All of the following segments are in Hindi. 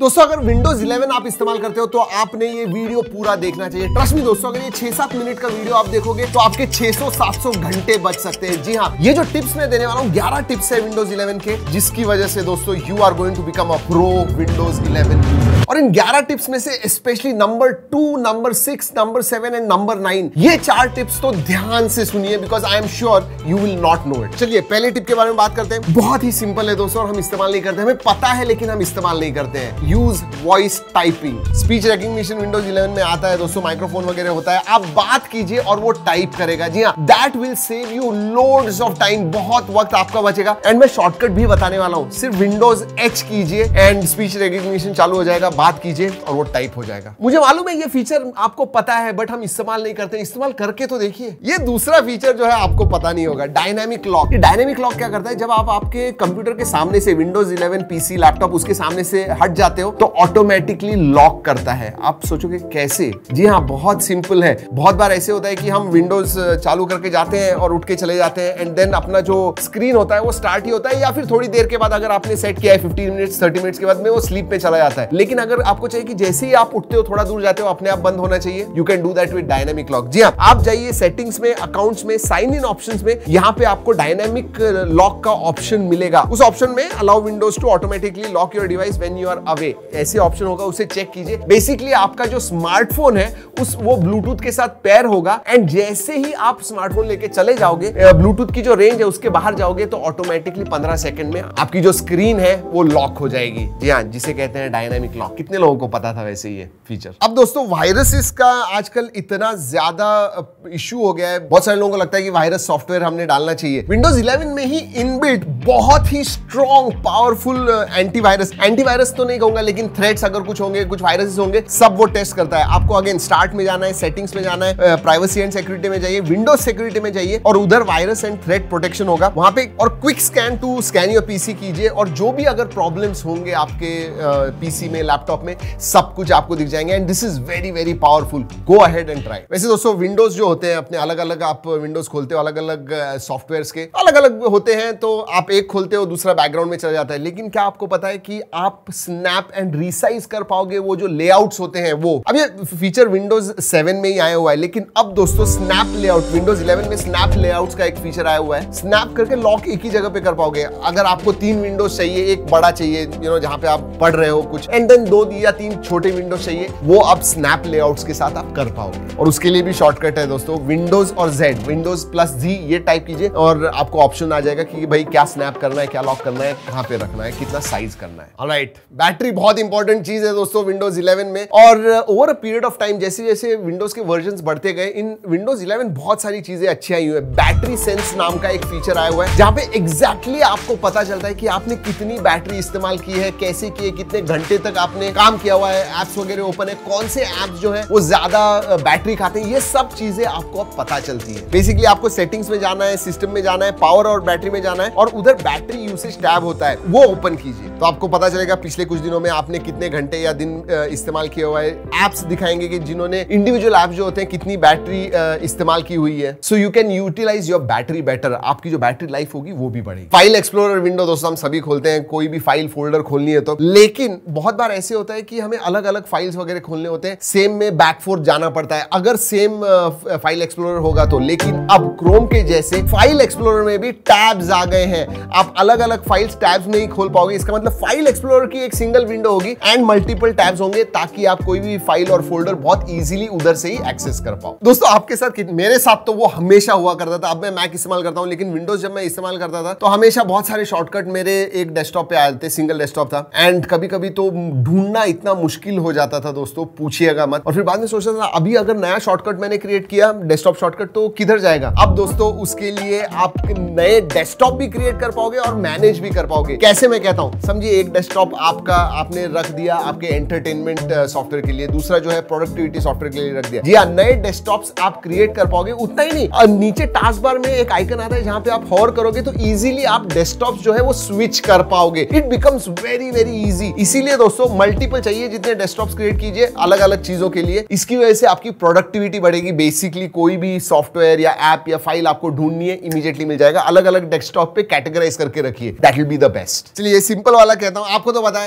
दोस्तों अगर विंडोज 11 आप इस्तेमाल करते हो तो आपने ये वीडियो पूरा देखना चाहिए। ट्रस्ट मी दोस्तों, अगर ये 6-7 मिनट का वीडियो आप देखोगे तो आपके 600-700 घंटे बच सकते हैं। जी हाँ, ये जो टिप्स मैं देने वाला हूँ 11 टिप्स है विंडोज 11 के, जिसकी वजह से दोस्तों you are going to become a pro Windows 11 user. और इन 11 टिप्स में से specially number 2, number 6, number 7 and number 9, ये 4 टिप्स तो ध्यान से सुनिए because I am sure you will not know it. चलिए पहले टिप के बारे में बात करते हैं। बहुत ही सिंपल है दोस्तों और हम इस्तेमाल नहीं करते, हमें पता है लेकिन हम इस्तेमाल नहीं करते हैं। Use voice typing. Speech recognition Windows 11 में आता है दोस्तों, माइक्रोफोन वगैरह होता है, आप बात कीजिए और वो टाइप करेगा। जी हाँ, that will save you loads of time, बहुत वक्त आपका बचेगा। एंड मैं शॉर्टकट भी बताने वाला हूं, सिर्फ विंडोज एच कीजिए एंड स्पीच रिकग्निशन चालू हो जाएगा, बात कीजिए और वो टाइप हो जाएगा। मुझे मालूम है ये फीचर आपको पता है बट हम इस्तेमाल नहीं करते, इस्तेमाल करके तो देखिए। ये दूसरा फीचर जो है आपको पता नहीं होगा, डायनामिक लॉक। डायनामिक लॉक क्या करता है, जब आप आपके कंप्यूटर के सामने से विंडोज 11 पीसी लैपटॉप उसके सामने से हट जाते हो तो ऑटोमेटिकली लॉक करता है। आप सोचोगे कैसे? जी हाँ, बहुत सिंपल है। बहुत बार ऐसे होता है कि हम विंडोज चालू करके जाते हैं और उठ के चले जाते हैं एंड देन अपना जो स्क्रीन होता है वो स्टार्ट ही होता है, या फिर थोड़ी देर के बाद अगर आपने सेट किया है 15 मिनट्स 30 मिनट्स के बाद में वो स्लीप में चला जाता है। लेकिन अगर आपको चाहिए कि जैसे ही आप उठते हो थोड़ा दूर जाते हो अपने आप बंद होना चाहिए, you can do that with dynamic lock. जी हाँ, आप जाइए सेटिंग्स में, अकाउंट्स में, साइन इन ऑप्शंस में, यहाँ पे आपको डायनामिक लॉक का ऑप्शन मिलेगा। उस ऑप्शन में allow Windows to automatically lock your device when you are away, ऐसे ऑप्शन होगा, उसे चेक कीजिए। बेसिकली आपका जो स्मार्टफोन है वो ब्लूटूथ के साथ पेयर होगा एंड जैसे ही आप स्मार्टफोन लेके चले जाओगे, ब्लूटूथ की जो रेंज है उसके बाहर जाओगे तो ऑटोमेटिकली 15 सेकंड में आपकी जो स्क्रीन है वो लॉक हो जाएगी। जी हाँ, जिसे कहते हैं डायनामिक लॉक। कितने लोगों को पता था वैसे ये फीचर? अब दोस्तों वायरसेस का आजकल इतना ज्यादा इशू हो गया है, बहुत सारे लोगों को लगता है कि वायरस सॉफ्टवेयर हमने डालना चाहिए। विंडोज 11 में ही इनबिल्ट बहुत ही स्ट्रॉन्ग पावरफुल एंटीवायरस तो नहीं कहूंगा, लेकिन थ्रेड्स अगर कुछ होंगे, कुछ वायरसेस होंगे, सब वो टेस्ट करता है। आपको अगेन स्टार्ट में जाना है, सेटिंग्स में जाना है, प्राइवेसी एंड सिक्योरिटी में जाइए, विंडोज सिक्योरिटी में जाइए और उधर वायरस एंड थ्रेड प्रोटेक्शन होगा वहां पे, और quick scan to scan your PC कीजिए और जो भी अगर प्रॉब्लम्स होंगे आपके पीसी में, लैपटॉप में, सब कुछ आपको दिख जाएंगे and this is very very powerful. Go ahead and try. वैसे दोस्तों विंडोज जो होते हैं अपने अलग अलग, आप विंडोज खोलते हो अलग अलग सॉफ्टवेयर्स के अलग अलग होते हैं, तो आप एक खोलते हो दूसरा बैकग्राउंड में चला जाता है। लेकिन क्या आपको पता है कि आप स्नैप एंड रिसाइज कर पाओगे वो जो लेआउट्स होते हैं वो? अब ये फीचर विंडोज 7 में ही आया हुआ है, लेकिन अब दोस्तों स्नैप लेआउट, विंडोज 11 में स्नैप लेआउट्स का एक फीचर आया हुआ है। स्नैप करके लॉक एक ही जगह पे कर पाओगे। अगर आपको 3 विंडोज चाहिए, एक बड़ा चाहिए जहां पे आप पढ़ रहे हो कुछ, एंड देन 2 या 3 छोटे विंडोज चाहिए, वो अब स्नैप लेआउट्स के साथ आप कर पाओगे। और उसके लिए भी शॉर्टकट है दोस्तों, विंडोज और जेड, विंडोज प्लस जी, ये टाइप कीजिए और आपको ऑप्शन आ जाएगा कि भाई क्या स्नैप करना है, क्या लॉक करना है, कहां पे रखना है, कितना साइज करना है। ऑलराइट, बैटरी बहुत इंपॉर्टेंट चीज है दोस्तों विंडोज 11 में, और over a period of time जैसे जैसे विंडोज के वर्जन्स बढ़ते गए, इन विंडोज 11 बहुत सारी चीजें अच्छी आई हुई है। बैटरी सेंस नाम का एक फीचर आया हुआ है जहां पे एग्जैक्टली आपको पता चलता है कि आपने कितनी बैटरी इस्तेमाल की है, कैसे की है, कितने घंटे तक आपने काम किया हुआ है, एप्स वगैरह ओपन है, कौन से एप्स जो है वो ज्यादा बैटरी खाते हैं, ये सब चीजें आपको अब पता चलती है। बेसिकली आपको सेटिंग्स में जाना है, सिस्टम में जाना है, पावर और बैटरी में जाना है और उधर बैटरी यूसेज टैब होता है, वो ओपन कीजिए तो आपको पता चलेगा पिछले कुछ दिनों में आपने कितने घंटे या दिन इस्तेमाल किया हुआ है। एप्स दिखाएंगे कि जिन्होंने इंडिविजुअल एप्स जो होते हैं कितनी बैटरी इस्तेमाल की हुई है। So you can utilise your battery better, आपकी जो बैटरी लाइफ होगी वो भी बढ़ेगी। फाइल एक्सप्लोरर विंडो दोस्तों हम सभी खोलते हैं, कोई भी फाइल फोल्डर खोलनी है तो, लेकिन बहुत बार ऐसे होता है कि हमें अलग अलग फाइल्स वगैरह खोलने होते हैं, सेम में बैक फोर्थ जाना पड़ता है अगर सेम फाइल एक्सप्लोरर होगा तो। लेकिन अब क्रोम के जैसे फाइल एक्सप्लोरर में भी टैब्स आ गए हैं, आप अलग अलग फाइल्स टैब्स में ही खोल पाओगे। इसका मतलब फाइल एक्सप्लोरर की एक सिंगल विंडो होगी एंड मल्टीपल टैब्स होंगे, ताकि आप कोई भी फाइल और फोल्डर बहुत इजीली उधर से ही एक्सेस कर पाओ। दोस्तों आपके साथ, मेरे साथ तो वो हमेशा हुआ करता था, अब मैं मैक इस्तेमाल करता हूं, लेकिन विंडोज जब मैं इस्तेमाल करता था तो हमेशा बहुत सारे शॉर्टकट मेरे एक डेस्कटॉप पे आए थे, सिंगल डेस्कटॉप था एंड कभी कभी तो ढूंढना इतना मुश्किल हो जाता था दोस्तों, पूछिएगा मत। और फिर बाद में सोचता था अभी अगर नया शॉर्टकट मैंने क्रिएट किया डेस्कटॉप शॉर्टकट तो किधर जाएगा। अब दोस्तों उसके लिए आप नए डेस्कटॉप भी क्रिएट कर पाओगे और मैनेज भी कर पाओगे। कैसे मैं कहता हूं, समझिए एक डेस्कटॉप आपका आपने रख दिया आपके एंटरटेनमेंट सॉफ्टवेयर के लिए, दूसरा जो है प्रोडक्टिविटी सॉफ्टवेयर के लिए रख दिया। जी हाँ, नए डेस्कटॉप्स आप क्रिएट कर पाओगे। उतना ही नहीं, नीचे टास्क बार में एक आइकन आता है जहां पे आप होवर करोगे तो इजीली आप डेस्कटॉप जो है वो स्विच कर पाओगे। It becomes very very easy. इसीलिए दोस्तों मल्टीपल चाहिए, जितने डेस्कटॉप्स क्रिएट कीजिए अलग अलग चीजों के लिए, इसकी वजह से आपकी प्रोडक्टिविटी बढ़ेगी। बेसिकली कोई भी सॉफ्टवेयर या ऐप या फाइल आपको ढूंढनी है इमीडिएटली मिल जाएगा। अलग अलग डेस्कटॉप पे कैटेगराइज करके रखिए, that will be the best. चलिए सिंपल वाला कहता हूं, आपको तो पता है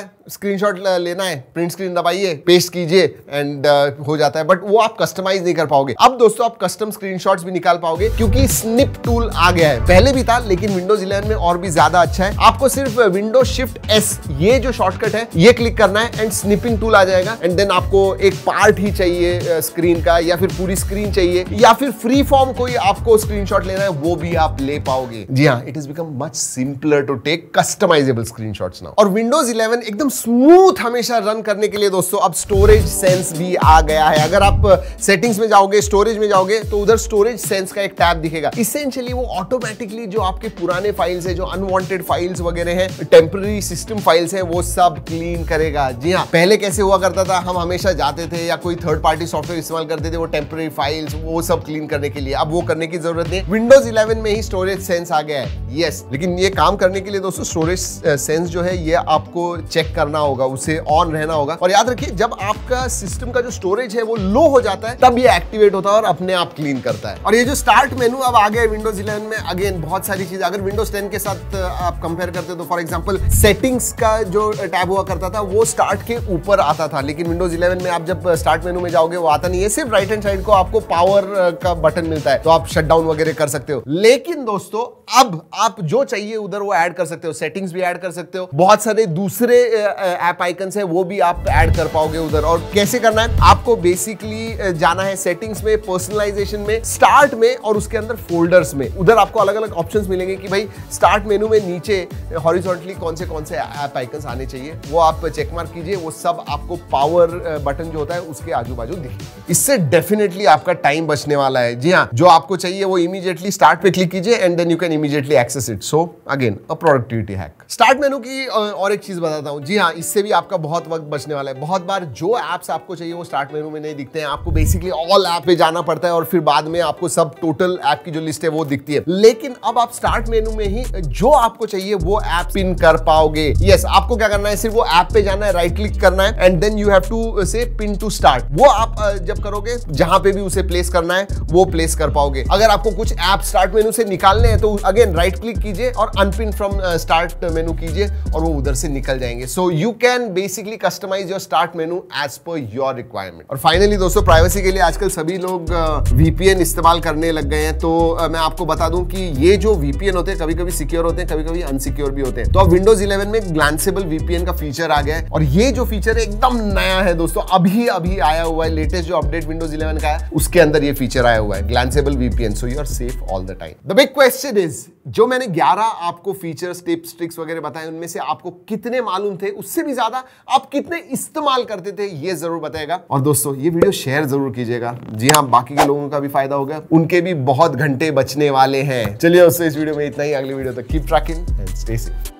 स्क्रीनशॉट लेना है, प्रिंट स्क्रीन दबाइए, पेस्ट कीजिए एंड हो जाता है, बट वो आप कस्टमाइज नहीं कर पाओगे। अब दोस्तों आप कस्टम स्क्रीनशॉट्स भी निकाल पाओगे क्योंकि स्निप टूल आ गया है। पहले भी था लेकिन विंडोज 11 में और भी ज्यादा अच्छा है। आपको सिर्फ विंडो शिफ्ट एस ये जो शॉर्टकट है ये क्लिक करना है एंड स्निपिंग टूल आ जाएगा एंड देन आपको एक पार्ट ही चाहिए स्क्रीन का या फिर पूरी स्क्रीन चाहिए या फिर फ्री फॉर्म कोई आपको स्क्रीनशॉट लेना है वो भी आप ले पाओगे। जी हाँ, it is become much simpler to take customisable screenshots now. और विंडोज 11 एकदम स्मूथ हमेशा रन करने के लिए दोस्तों अब स्टोरेज सेंस भी आ गया है। अगर आप सेटिंग्स में जाओगे, स्टोरेज में जाओगे तो उधर स्टोरेज सेंस का एक टैब दिखेगा। इसेंशियली वो ऑटोमेटिकली जो आपके पुराने फाइल्स है, जो अनवांटेड फाइल्स वगैरह हैं, टेम्पररी सिस्टम फाइल्स हैं, वो सब क्लीन करेगा। जी हाँ, पहले कैसे हुआ करता था, हम हमेशा जाते थे या कोई थर्ड पार्टी सॉफ्टवेयर इस्तेमाल करते थे वो टेम्पररी फाइल्स वो सब क्लीन करने के लिए। अब वो करने की जरूरत नहीं, विंडोज 11 में ही स्टोरेज सेंस आ गया है। यस, लेकिन ये काम करने के लिए दोस्तों स्टोरेज सेंस जो है ये आपको चेक करना होगा, उसे ऑन रहना होगा। और याद रखिए जब आपका सिस्टम का जो स्टोरेज है वो लो हो जाता है तब ये एक्टिवेट होता है और अपने आप क्लीन करता है। और ये जो स्टार्ट मेनू अब आ गया है विंडोज 11 में, अगेन बहुत सारी चीज अगर विंडोज 10 के साथ आप कंपेयर करते हो तो फॉर एग्जांपल सेटिंग्स का जो टैब हुआ करता था वो स्टार्ट के ऊपर आता था, लेकिन विंडोज 11 में आप जब स्टार्ट मेनू में जाओगे वो आता नहीं है। सिर्फ राइट हैंड साइड को आपको पावर का बटन मिलता है तो आप शट डाउन वगैरह कर सकते हो। लेकिन दोस्तों अब आप जो चाहिए उधर वो ऐड कर सकते हो, सेटिंग्स भी ऐड कर सकते हो, बहुत सारे दूसरे ऐप आइकन्स है वो भी आप ऐड कर पाओगे उधर। और कैसे करना है, आपको बेसिकली जाना है सेटिंग्स में, पर्सनलाइजेशन में, स्टार्ट में और उसके अंदर फोल्डर्स में। उधर आपको अलग अलग ऑप्शंस मिलेंगे कि भाई स्टार्ट मेनू में नीचे हॉरिजॉन्टली कौन से ऐप आइकन्स आने चाहिए, वो आप चेक मार्क कीजिए, वो सब आपको पावर बटन जो होता है उसके आजू बाजू दिखेगा। इससे डेफिनेटली आपका टाइम बचने वाला है। जी हाँ, जो आपको चाहिए वो इमीडिएटली स्टार्ट पे क्लिक कीजिए and then you can immediately access it. So again a productivity hack. Start menu की और एक चीज बताता हूं। जी हाँ, इससे भी आपका बहुत वक्त बचने वाला है। बहुत बार जो एप्स आपको चाहिए वो स्टार्ट मेनू में नहीं दिखते हैं, आपको बेसिकली ऑल ऐप पे जाना पड़ता है और फिर बाद में आपको सब टोटल ऐप की जो लिस्ट है वो दिखती है। लेकिन अब आप स्टार्ट मेनू में ही जो आपको चाहिए वो ऐप पिन कर पाओगे। यस, आपको क्या करना है, सिर्फ वो ऐप पे जाना है, राइट क्लिक करना है and then you have to say pin to start. वो आप जब करोगे जहां पे भी उसे प्लेस करना है वो प्लेस कर पाओगे। अगर आपको कुछ ऐप स्टार्ट मेनू से निकालने हैं तो अगेन राइट क्लिक कीजिए और अनपिन फ्रॉम स्टार्ट मेनू कीजिए और वो उधर से निकल जाएंगे। So you can basically customise your start menu as per your requirement. और फाइनली दोस्तों, प्राइवेसी के लिए आजकल सभी लोग VPN इस्तेमाल करने लग गए हैं। तो मैं आपको बता दूं कि ये जो VPN होते हैं कभी कभी सिक्योर होते हैं, कभी कभी अनसिक्योर भी होते हैं। तो अब विंडोज 11 में ग्लैंसेबल VPN का फीचर आ गया है और ये जो फीचर है एकदम नया है दोस्तों, अभी आया हुआ है। लेटेस्ट जो अपडेट विंडोज 11 का है उसके अंदर ये फीचर आया हुआ है, glanceable VPN, so you are safe all the time. The big question is, जो मैंने 11 आपको फीचर्स, टिप्स, ट्रिक्स वगैरह बताए उनमें से आपको कितने मालूम थे, उससे भी ज्यादा आप कितने इस्तेमाल करते थे ये जरूर बताएगा। और दोस्तों ये वीडियो शेयर जरूर कीजिएगा। जी हाँ, बाकी के लोगों का भी फायदा होगा, उनके भी बहुत घंटे बचने वाले हैं। चलिए दोस्तों, इस वीडियो में इतना ही। अगली वीडियो तक keep tracking and stay safe.